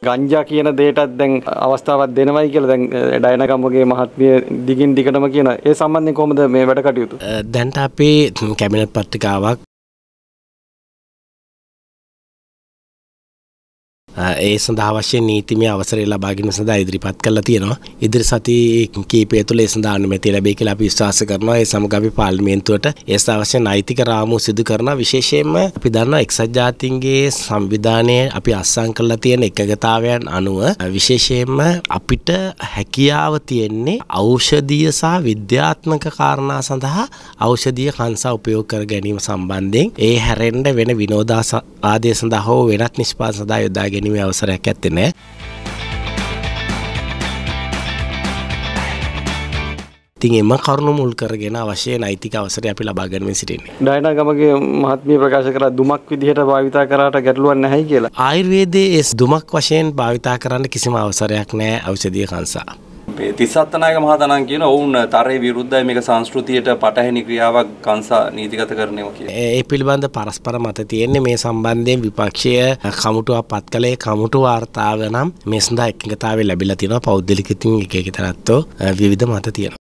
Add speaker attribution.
Speaker 1: ගංජා කියන දෙයටත් දැන් අවස්ථාවක් දෙනවයි කියලා දැන් ඩයනගම්ගේ මහත්මිය දිගින් දිගටම කියන ඒ සම්බන්ධයෙන් කොහොමද මේ වැඩ කටයුතු?
Speaker 2: දැන්ට අපේ කැබිනට් පත්‍රිකාවක් ඒ සඳහා අවශ්‍ය නීතිමය අවසරය ලබා ගැනීම සඳහා ඉදිරිපත් කරලා තියෙනවා. ඉදිරි සති කීපය තුළ ඒ සඳහා අනුමැතිය ලැබෙයි කියලා අපි විශ්වාස කරනවා. ඒ සමග අපි පාර්ලිමේන්තුවට ඒ අවශ්‍ය නෛතික රාමුව සිදු කරනවා. විශේෂයෙන්ම අපි දන්නවා එක්සත් ජාතීන්ගේ සංවිධානයේ අපි අත්සන් කරලා තියෙන එකගතාවයන් අනුව විශේෂයෙන්ම අපිට හැකියාව තියෙන්නේ ඖෂධීය සහ විද්‍යාත්මක කාරණා සඳහා ඖෂධීය කංසා උපයෝග කර ගැනීම සම්බන්ධයෙන් ඒ හැරෙන්න වෙන විනෝදාස්වාදය සඳහා හෝ වෙනත් නිෂ්පාදන සඳහා යොදා ගැනීමේ අවසරයක් ඇත්තේ නැහැ. ඉතින් එම කරුණු මුල් කරගෙන අවශ්‍ය නෛතික අවසරය අපි ලබා ගන්න සිටින්නේ.
Speaker 1: ඩයනගමගේ මහත්මිය ප්‍රකාශ කරා දුමක් විදිහට භාවිතා කරාට ගැටලුවක් නැහැයි කියලා.
Speaker 2: ආයුර්වේදයේ දුමක් වශයෙන් භාවිතා කරන්න කිසිම අවසරයක් නැහැ ඖෂධීය කංසා.
Speaker 3: තිස්සත්නායක මහතාණන් කියන ඔවුන් තරයේ විරුද්ධයි මේක සංස්කෘතියට පටහැනි ක්‍රියාවක් කංසා නීතිගත කරනවා කියලා.
Speaker 2: ඒ පිළිබඳ පරස්පර මත තියෙන්නේ මේ සම්බන්ධයෙන් විපක්ෂය කමුටුවක් පත් කළේ කමුටු වාර්තාව නම් මේ සඳහා එකඟතාවය ලැබිලා තියෙනවා. පෞද්ගලික ඉතින් එක එක තරත්තෝ විවිධ මත තියෙනවා.